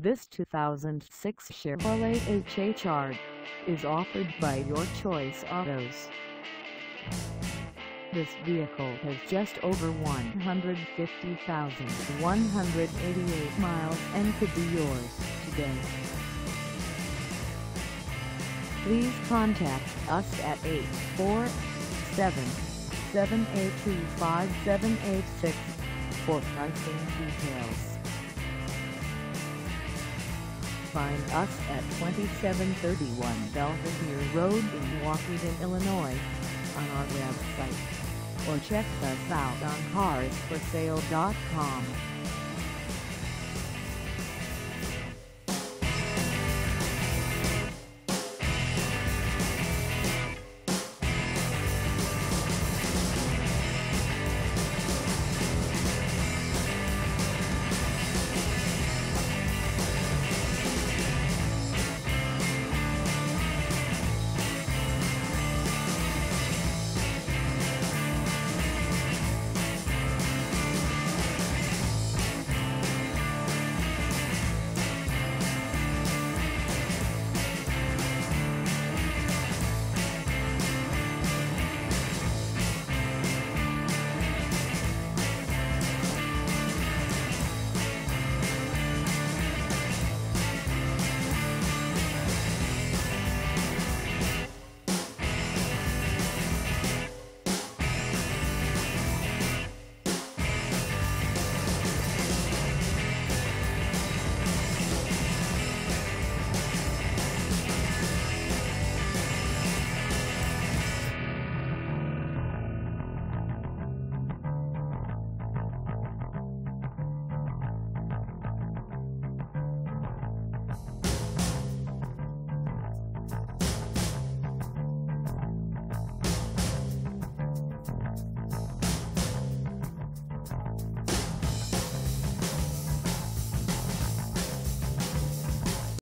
This 2006 Chevrolet HHR is offered by Your Choice Autos. This vehicle has just over 150,188 miles and could be yours today. Please contact us at 847-782-5786 for pricing details. Find us at 2731 Belvedere Road in Waukegan, Illinois, on our website, or check us out on carsforsale.com.